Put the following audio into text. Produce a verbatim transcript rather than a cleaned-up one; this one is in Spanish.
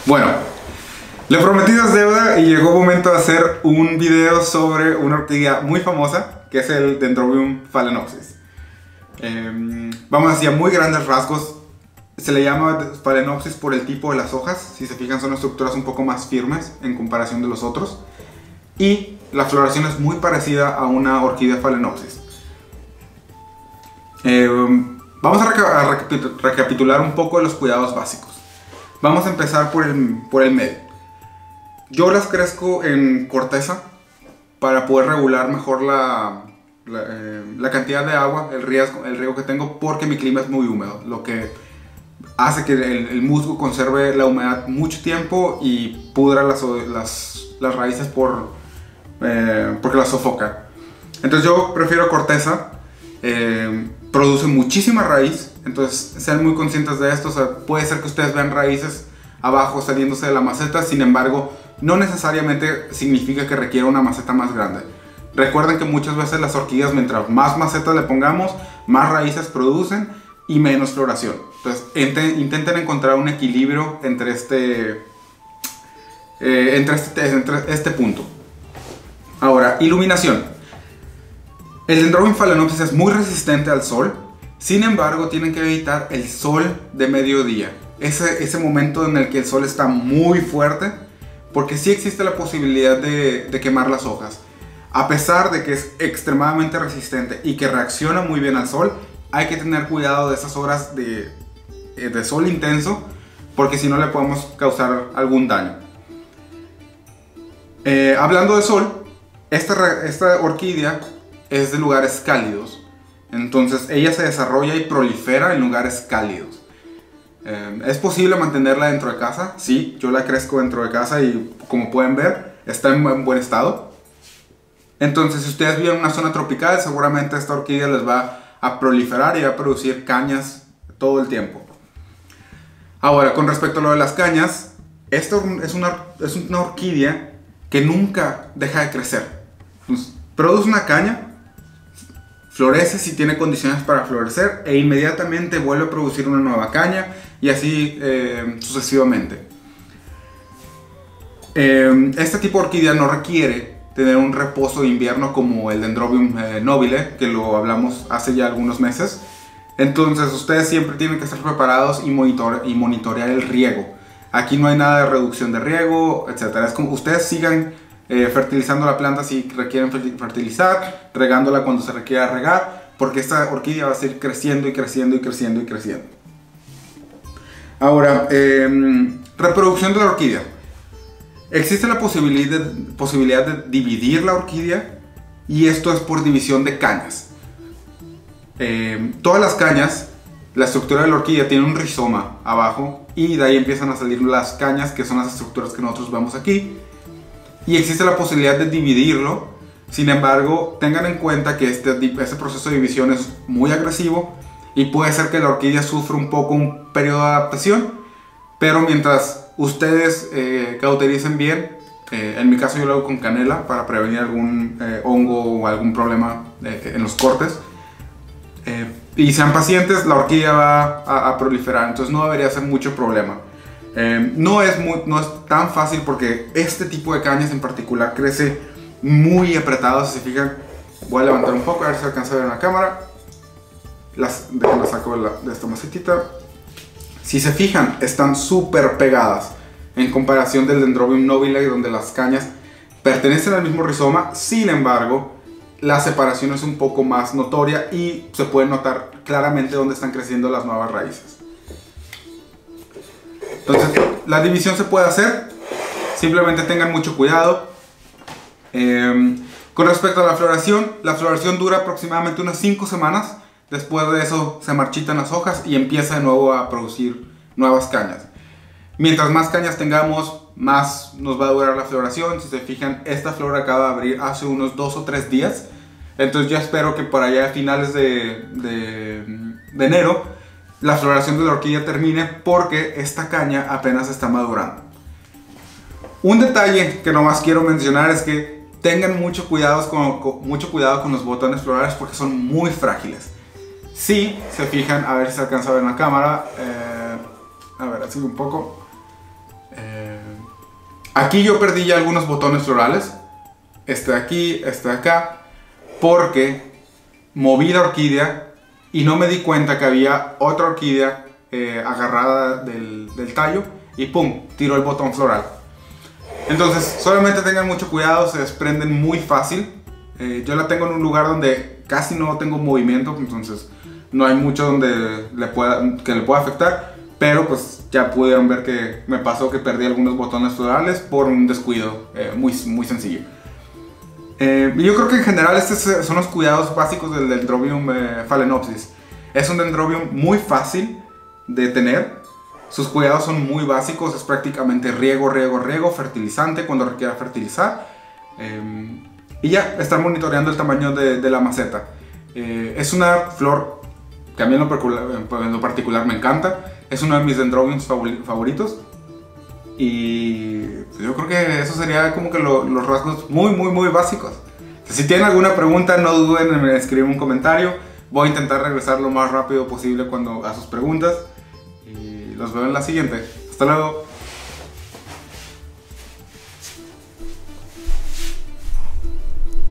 Bueno, lo prometido es deuda y llegó el momento de hacer un video sobre una orquídea muy famosa, que es el Dendrobium phalaenopsis. Eh, vamos hacia muy grandes rasgos. Se le llama phalaenopsis por el tipo de las hojas. Si se fijan, son estructuras un poco más firmes en comparación de los otros. Y la floración es muy parecida a una orquídea phalaenopsis. Eh, vamos a, reca a recapitular un poco de los cuidados básicos. Vamos a empezar por el, por el medio. Yo las crezco en corteza para poder regular mejor la, la, eh, la cantidad de agua, el riesgo, el riego que tengo, porque mi clima es muy húmedo, lo que hace que el, el musgo conserve la humedad mucho tiempo y pudra las, las, las raíces por, eh, porque las sofoca. Entonces yo prefiero corteza, eh, produce muchísima raíz, entonces sean muy conscientes de esto. O sea, puede ser que ustedes vean raíces abajo saliéndose de la maceta, sin embargo no necesariamente significa que requiera una maceta más grande. Recuerden que muchas veces las orquídeas, mientras más macetas le pongamos, más raíces producen y menos floración. Entonces intenten encontrar un equilibrio entre este, eh, entre, este, entre este punto. Ahora, iluminación. El Dendrobium phalaenopsis es muy resistente al sol, sin embargo tienen que evitar el sol de mediodía. Ese, ese momento en el que el sol está muy fuerte, porque sí existe la posibilidad de, de quemar las hojas. A pesar de que es extremadamente resistente y que reacciona muy bien al sol, hay que tener cuidado de esas horas de, de sol intenso, porque si no le podemos causar algún daño. Eh, hablando de sol, esta, esta orquídea es de lugares cálidos, entonces ella se desarrolla y prolifera en lugares cálidos. Eh, ¿Es posible mantenerla dentro de casa? Sí, yo la crezco dentro de casa y como pueden ver está en buen, buen estado. Entonces si ustedes viven en una zona tropical, seguramente esta orquídea les va a proliferar y va a producir cañas todo el tiempo. Ahora, con respecto a lo de las cañas, esto es una, es una orquídea que nunca deja de crecer. Entonces, produce una caña, florece si tiene condiciones para florecer e inmediatamente vuelve a producir una nueva caña y así eh, sucesivamente. Eh, este tipo de orquídea no requiere tener un reposo de invierno como el Dendrobium eh, nobile, que lo hablamos hace ya algunos meses. Entonces ustedes siempre tienen que estar preparados y, monitor y monitorear el riego. Aquí no hay nada de reducción de riego, etcétera. Es como ustedes sigan Eh, fertilizando la planta si requieren fertilizar, regándola cuando se requiera regar, porque esta orquídea va a seguir creciendo y creciendo y creciendo y creciendo. Ahora, eh, reproducción de la orquídea. Existe la posibilidad de, posibilidad de dividir la orquídea, y esto es por división de cañas. Eh, todas las cañas, la estructura de la orquídea tiene un rizoma abajo y de ahí empiezan a salir las cañas, que son las estructuras que nosotros vemos aquí. Y existe la posibilidad de dividirlo. Sin embargo, tengan en cuenta que este, este proceso de división es muy agresivo y puede ser que la orquídea sufra un poco un periodo de adaptación, pero mientras ustedes eh, cautericen bien, eh, en mi caso yo lo hago con canela para prevenir algún eh, hongo o algún problema eh, en los cortes, eh, y sean pacientes, la orquídea va a, a proliferar, entonces no debería ser mucho problema. Eh, no, es muy, no es tan fácil porque este tipo de cañas en particular crece muy apretado. Si se fijan, voy a levantar un poco a ver si alcanza a ver en la cámara. Las, déjenme saco de, la, de esta macetita. Si se fijan, están súper pegadas en comparación del Dendrobium nobile, donde las cañas pertenecen al mismo rizoma. Sin embargo, la separación es un poco más notoria y se puede notar claramente dónde están creciendo las nuevas raíces. Entonces, la división se puede hacer, simplemente tengan mucho cuidado. Eh, con respecto a la floración, la floración dura aproximadamente unas cinco semanas. Después de eso se marchitan las hojas y empieza de nuevo a producir nuevas cañas. Mientras más cañas tengamos, más nos va a durar la floración. Si se fijan, esta flor acaba de abrir hace unos dos o tres días. Entonces yo espero que por allá a finales de, de, de enero la floración de la orquídea termine, porque esta caña apenas está madurando. Un detalle que nomás quiero mencionar es que tengan mucho cuidado con, con, mucho cuidado con los botones florales, porque son muy frágiles. Si se fijan, a ver si se alcanza a ver en la cámara, eh, a ver, así un poco, Eh, aquí yo perdí ya algunos botones florales. Este de aquí, este de acá. Porque moví la orquídea y no me di cuenta que había otra orquídea eh, agarrada del, del tallo. Y pum, tiró el botón floral. Entonces solamente tengan mucho cuidado, se desprenden muy fácil. Eh, yo la tengo en un lugar donde casi no tengo movimiento, entonces no hay mucho donde le pueda, que le pueda afectar. Pero pues ya pudieron ver que me pasó que perdí algunos botones florales por un descuido eh, muy, muy sencillo. Eh, yo creo que en general estos son los cuidados básicos del Dendrobium eh, Phalaenopsis. Es un Dendrobium muy fácil de tener. Sus cuidados son muy básicos, es prácticamente riego, riego, riego, fertilizante cuando requiera fertilizar. Eh, y ya, estar monitoreando el tamaño de, de la maceta. Eh, es una flor que a mí en lo, particular, en lo particular me encanta. Es uno de mis Dendrobiums favoritos. Y pues yo creo que eso sería como que lo, los rasgos muy, muy, muy básicos. Si tienen alguna pregunta, no duden en escribir un comentario. Voy a intentar regresar lo más rápido posible cuando, a sus preguntas. Y los veo en la siguiente. Hasta luego.